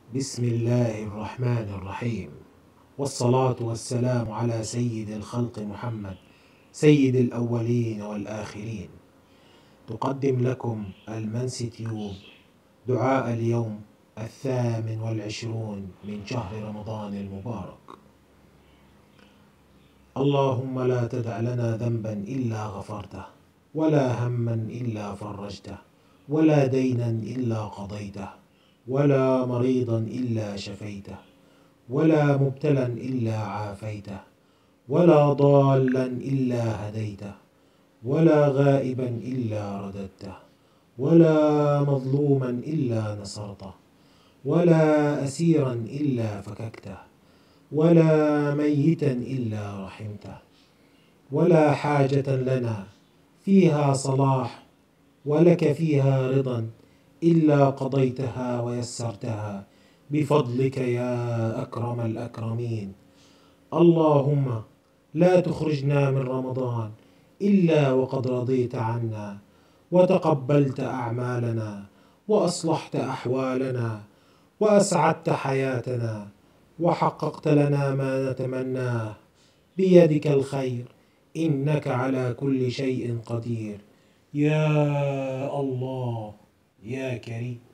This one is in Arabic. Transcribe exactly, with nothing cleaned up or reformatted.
بسم الله الرحمن الرحيم، والصلاة والسلام على سيد الخلق محمد سيد الأولين والآخرين. تقدم لكم المنسي تيوب دعاء اليوم الثامن والعشرون من شهر رمضان المبارك. اللهم لا تدع لنا ذنبا إلا غفرته، ولا هما إلا فرجته، ولا دينا إلا قضيته، ولا مريضا إلا شفيته، ولا مبتلا إلا عافيته، ولا ضالا إلا هديته، ولا غائبا إلا رددته، ولا مظلوما إلا نصرته، ولا أسيرا إلا فككته، ولا ميتا إلا رحمته، ولا حاجة لنا فيها صلاح ولك فيها رضا إلا قضيتها ويسرتها بفضلك يا أكرم الأكرمين. اللهم لا تخرجنا من رمضان إلا وقد رضيت عنا، وتقبلت أعمالنا، وأصلحت أحوالنا، وأسعدت حياتنا، وحققت لنا ما نتمناه. بيدك الخير، إنك على كل شيء قدير. يا الله يا كريم.